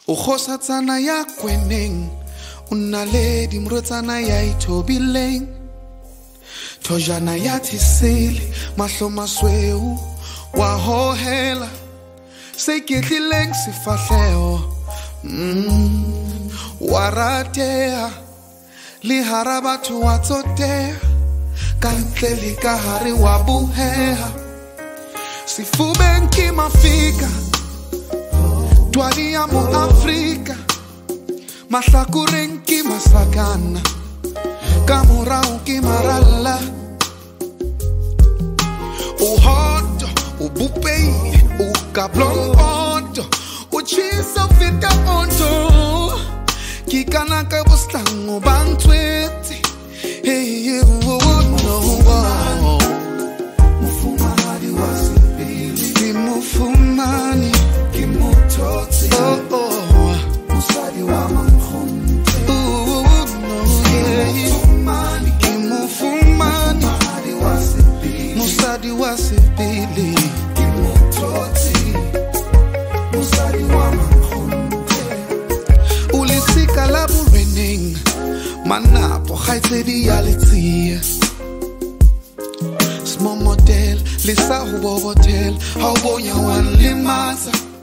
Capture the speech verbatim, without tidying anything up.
Ukhosatsana ya kweneng unaledi mrotsana ya itobileng Tojana ya tisili mahlo masweu wahohela Seketlileng sifahleo mm waratea lihara batho wa tsotea kantle le ka hare wa buheha sifubeng ke mafika twadi ya mo Afrika mahlakureng ke masakana ka morao ke maralla uhoto ubupei ukablongoto uchisa fita onto kikana ka buslango bantwete hey oh no mufumani wasipili kimufumani kimutotsi oh oh musadi wa mankhonte oh no mufumani kimufumani wasipili musadi wasipili kimutotsi musadi wa mankhonte ulisika laburening manapo khaitsedi ya letsia small model lisa hubo hotel how boya wan limaza